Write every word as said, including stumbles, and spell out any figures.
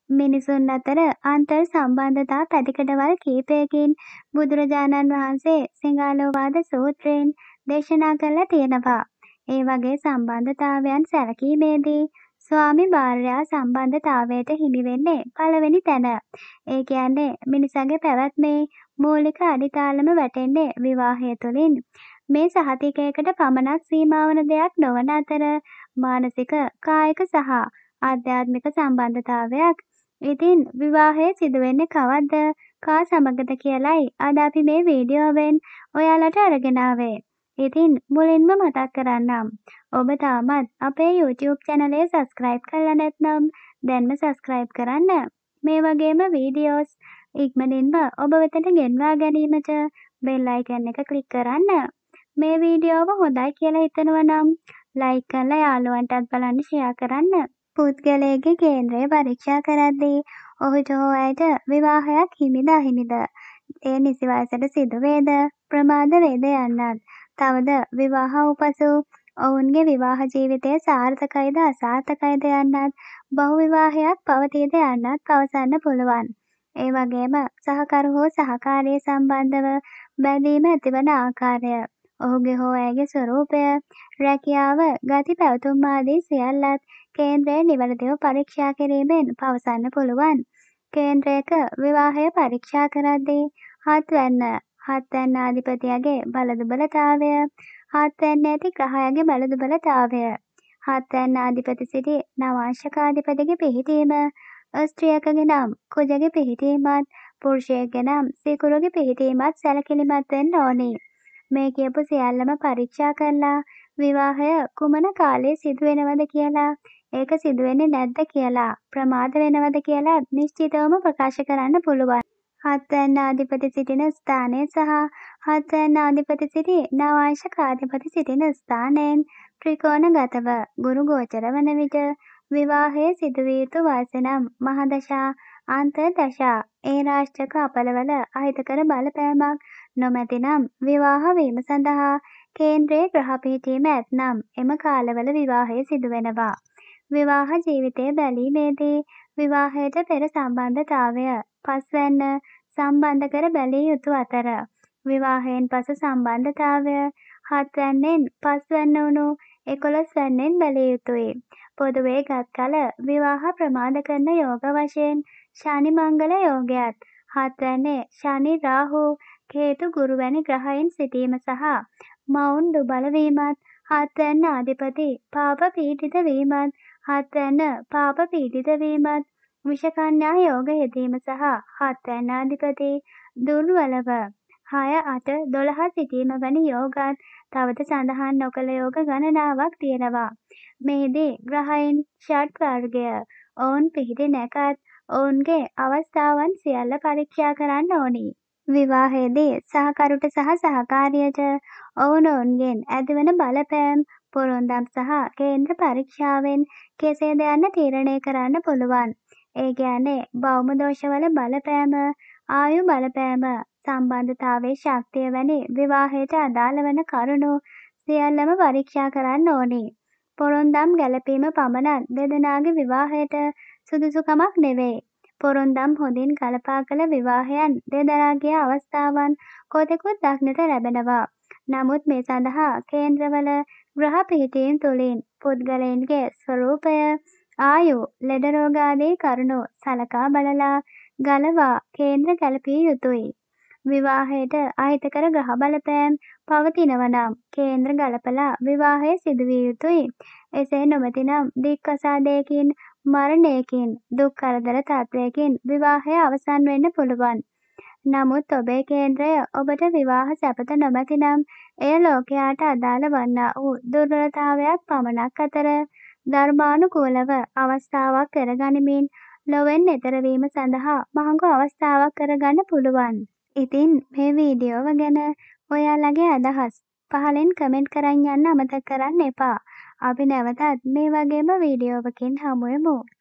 මිනිසුන් අතර අන්තර් සම්බන්ධතා පැතිකඩවල් කීපයකින් බුදුරජාණන් වහන්සේ සිංහාලෝවාද සූත්‍රයෙන් දේශනා කරලා තියෙනවා. ඒ වගේ සම්බන්ධතාවයන් සැලකීමේදී ස්වාමි භාර්යා සම්බන්ධතාවයට හිමි වෙන්නේ පළවෙනි තැන. ඒ කියන්නේ මිනිසාගේ පැවැත්මේ මූලික අඩිතාලම වැටෙන්නේ විවාහය තුළින්. මේ සහතිකයකට පමණක් සීමාවන දෙයක් නොවන අතර මානසික, කායික සහ ආධ්‍යාත්මික සම්බන්ධතාවයක්. ඉතින් විවාහය සිදුවෙන්නේ කවද්ද, කා සමගද කියලයි අද අපි මේ වීඩියෝවෙන් ඔයාලට අරගෙන ආවේ. ඉතින් මුලින්ම මතක් කරන්නම්. ඔබ තාමත් අපේ YouTube channel එක subscribe කරලා නැත්නම් දැන්ම subscribe කරන්න. මේ වගේම වීඩියෝස් ඉක්මනින්ම ඔබ වෙතට ගෙන්වා ගැනීමට bell icon එක click කරන්න. මේ වීඩියෝව හොඳයි කියලා හිතනවා නම් like කරලා යාළුවන්ටත් බලන්න share කරන්න. පුද්ගලයාගේ කේන්ද්‍රය පරීක්ෂා කරද්දී ඔහුට හෝ ඇයට විවාහයක් හිමිද අහිමිද, ඒ නිසි වයසට සිදු වේද, ප්‍රමාද වේද යන්නත්, තවද විවාහ වූ පසු ඔවුන්ගේ විවාහ ජීවිතය සාර්ථකයිද අසාර්ථකයිද යන්නත්, බහු විවාහයක් පවතීද යන්නත් පවසන්න පුළුවන්. ඒ වගේම සහකරු හෝ සහකාරිය සම්බන්ධව බැඳීම ඇතිවන ආකාරය, ඔහුගේ හෝ ඇයගේ ස්වරූපය, රැකියාව, ගති පැවතුම් ආදී සියල්ලත් කේන්ද්‍රය නිවැරදිව පරීක්ෂා කිරීමෙන් පවසන්න පුළුවන්. කේන්ද්‍රයක විවාහය පරීක්ෂා කරද්දී හත්වැන්න හත්වැන්න ආධිපතියගේ බලදුබලතාවය, හත්වැන්න ඇති ග්‍රහයාගේ බලදුබලතාවය, හත්වැන්න ආධිපති සිටි නවාංශකාධිපතිගේ පිහිටීම, ස්ත්‍රියකගේ නම් කුජගේ පිහිටීමත්, පුරුෂයෙක්ගේ නම් සිකුරුගේ පිහිටීමත් සැලකිලිමත් වෙන්න ඕනේ. මේ කියපු සියල්ලම පරීක්ෂා කරලා විවාහය කුමන කාලයේ සිදුවෙනවද කියලා, ඒක සිදුවෙන්නේ නැද්ද කියලා, ප්‍රමාද වෙනවද කියලා නිශ්චිතවම ප්‍රකාශ කරන්න පුළුවන්. හත්වැන්න ආධිපති සිටින ස්ථානය සහ හත්වැන්න ආධිපති සිටි නවාංශකාධිපති සිටින ස්ථානයෙන් ත්‍රිකෝණගතව ගුරු ගෝචර වන විට විවාහයේ සිදුවිය යුතු වයස නම් මහදශා, අන්තර්දශා, ඒ රාශික අපලවල අහිතකර බලපෑමක් නොමැතිනම් විවාහ වීම සඳහා කේන්ද්‍රයේ ග්‍රහ පිහිටීම ඇතනම් එම කාලවල විවාහය සිදුවෙනවා. විවාහ ජීවිතය බැලීමේදී විවාහයට පෙර සම්බන්ධතාවය පස්වැන්න සම්බන්ධ කර බැලිය යුතු අතර විවාහයෙන් පසු සම්බන්ධතාවය හත්වැන්නෙන් පස්වැන්න වුණු එකොළොස්වැන්නෙන් බැලිය යුතුයි. පොදුවේ ගත් කල විවාහ ප්‍රමාද කරන යෝග වශයෙන් ශනි මංගල යෝගයත්, හත්වැන්නේ ශනි රාහු කේතු ගුරු වැනි ග්‍රහයන් සිටීම සහ මවුන් දුබල වීමත්, හත්වැන්න ආධිපති පාප පීඩිත වීමත්, හත්වැන්න පාප පීඩිත වීමත්, විෂකන්‍යා යෝග යෙදීම සහ හත්වැන්න ආධිපති දුර්වලව හය අට දොළහ සිටීම වැනි යෝගත් තවද සඳහන් නොකළ යෝග ගණනාවක් තියෙනවා. මෙහිදී ග්‍රහයන් ෂට් වර්ගය ඔවුන් පිහිටි නැකත් ඔවුන්ගේ අවස්ථාවන් සියල්ල පරීක්ෂා කරන්න ඕනි. විවාහයේදී සහකරුට සහ සහකාරියට ඔවුන් ඔවුන්ගෙන් ඇතිවන බලපෑම් පොරොන්දම් සහ කේන්ද්‍ර පරීක්ෂාවෙන් කෙසේද යන්න තීරණය කරන්න පුළුවන්. ඒ කියන්නේ භෞම දෝෂවල බලපෑම, ආයු බලපෑම, සම්බන්ධතාවයේ ශක්තිය වැනි විවාහයට අදාළ වන කරුණු සියල්ලම පරීක්ෂා කරන්න ඕනි. පොරොන්දම් ගැලපීම පමණක් දෙදෙනාගේ විවාහයට සුදුසුකමක් නෙවෙයි. පොරොන්දම් හොඳින් කළපා කළ විවාහයන් දෙදරාගේ අවස්ථාවන් කොතෙකුත් දක්නට ලැබෙනවා. නමුත් මේ සඳහා කේන්ද්‍රවල ග්‍රහ පිහිටීම් තුළින් පුද්ගලයන්ගේ ස්වරූපය, ආයු, ලෙඩ රෝග ආදී කරුණු සලකා බලලා ගලවා කේන්ද්‍ර ගැලපිය යුතුයි. විවාහයට අහිතකර ග්‍රහ බලපෑම් පවතිනවනම් කේන්ද්‍ර ගලපලා විවාහය සිදුවිය යුතුයි. එසේ නොමැතිනම් දික්කසාදයකින්, මරණයකින්, දුක් කරදර තත්වයකින් විවාහය අවසන් වෙන්න පුළුවන්. නමුත් ඔබේ කේන්ද්‍රය ඔබට විවාහ සැපත නොමැතිනම් එය ලෝකයාට අදාළ වන්නා වූ දුර්වලතාවයක් පමණක් අතර ධර්මානුකූලව අවස්ථාවක් කරගනිමින් ලොවෙන් එතර වීම සඳහා මහඟු අවස්ථාවක් කරගන්න පුළුවන්. ඉතින් මේ වීඩියෝව ගැන ඔයාලගේ අදහස් පහලින් කමෙන්ට් කරන් යන්න අමතක කරන්න එපා. අපි නැවතත් මේ වගේම වීඩියෝවකින් හමු වෙමු.